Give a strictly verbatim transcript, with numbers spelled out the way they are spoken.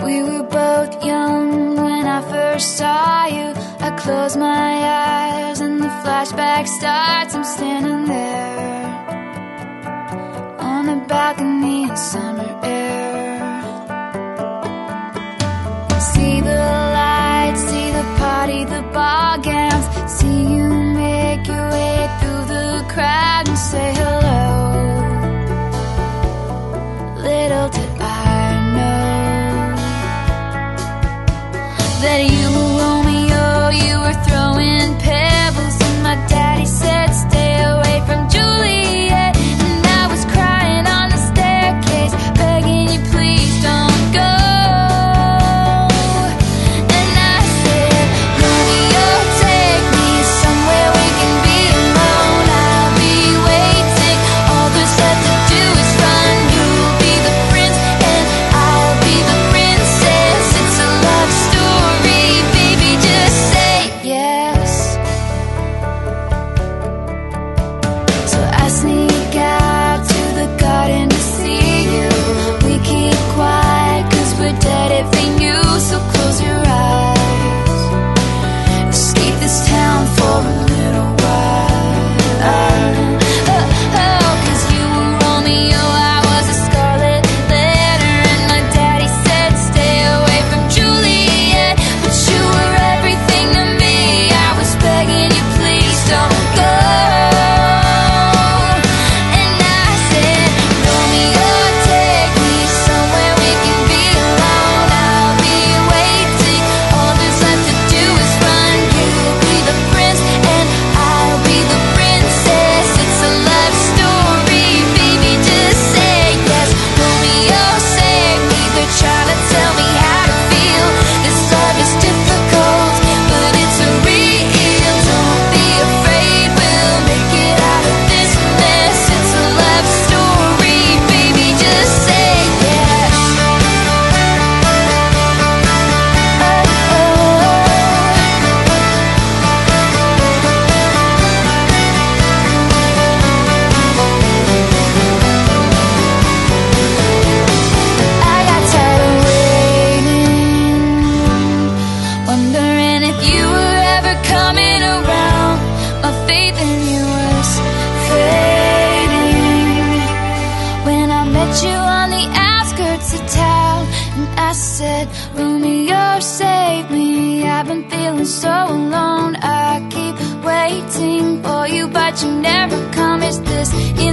We were both young when I first saw you. I close my eyes and the flashback starts. I'm standing there on the balcony in summer air. See the lights, see the party, the ball gowns. See you make your way through the crowd and say hello. Little did I know that you were Romeo, you were throwing pebbles, and my daddy said stay away from Juliet. And I was crying on the staircase, begging you please don't go. And I said, Romeo, take me somewhere we can be alone. I'll be waiting, all there's left to do is run. You'll be the prince and I'll be the princess. It's a love story, baby, just say yes. So I sneak out to the garden to see you. We keep quiet cause we're dead if they knew. So close your eyes, escape this town for a little while. Oh, oh, cause you were Romeo, I was a scarlet letter, and my daddy said stay away from Juliet. But you were everything to me, I was begging you please don't go. And I said, Romeo, take me somewhere we can be alone. I'll be waiting, all there's left to do is run. You'll be the prince and I'll be the princess. It's a love story, baby, just say yes. Romeo, save me, they're trying to tell me how to feel. This love is difficult, but it's real. Don't be afraid, we'll make it out of this mess. It's a love story, baby, just say yes. I got tired of waiting, wondering if you were ever coming around. My faith in you was fading when I met you on the outskirts of town. And I said, Romeo, save me, I've been feeling so alone. I keep waiting for you, but you never come. Is this